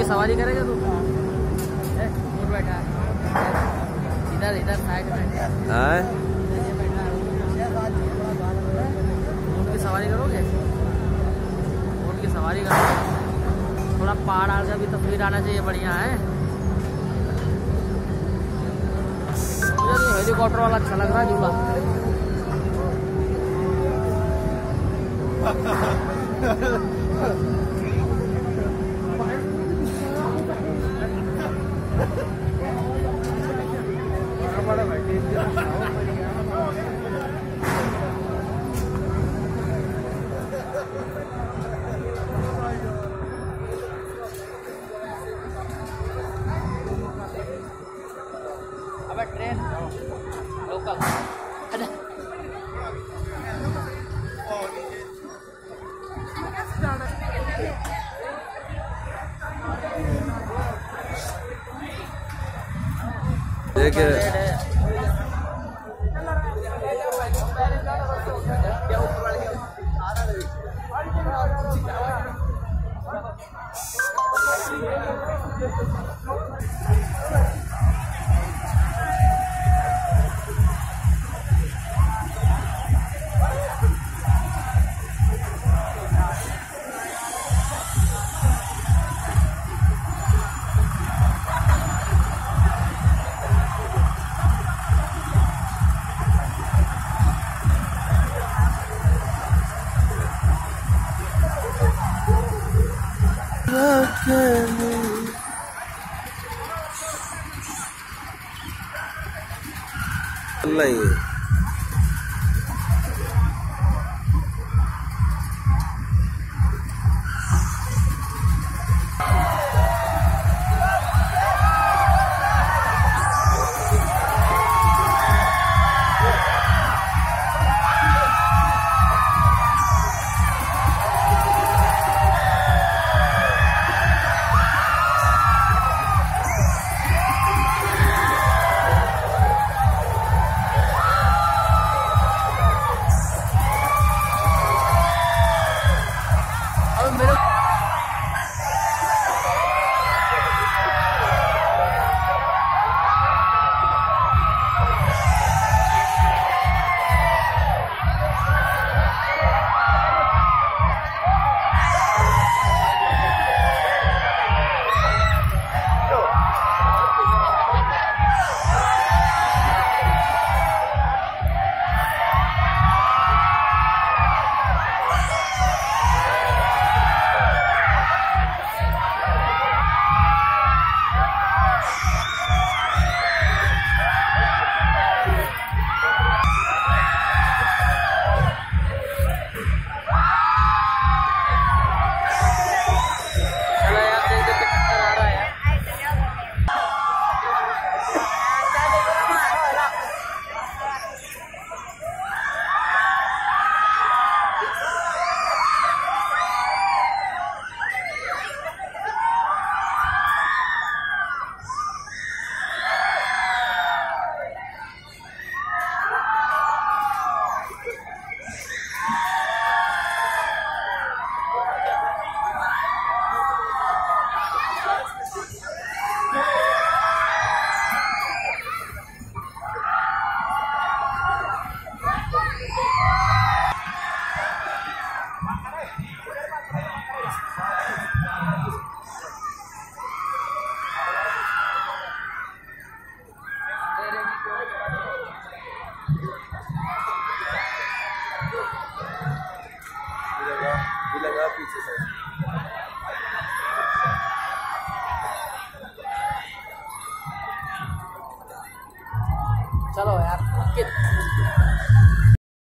सवारी करेगा तू? ऊँट बैठा है इधर इधर साइड में। ऊँट की सवारी करोगे? ऊँट की सवारी करोगे? थोड़ा पहाड़ आड़ का भी तस्वीर आना चाहिए, बढ़िया है। मुझे तो हेलीकॉप्टर वाला अच्छा लग रहा है झूला। अबे ट्रेन लोकल देखिए नहीं लगा पीछे से। चलो यार।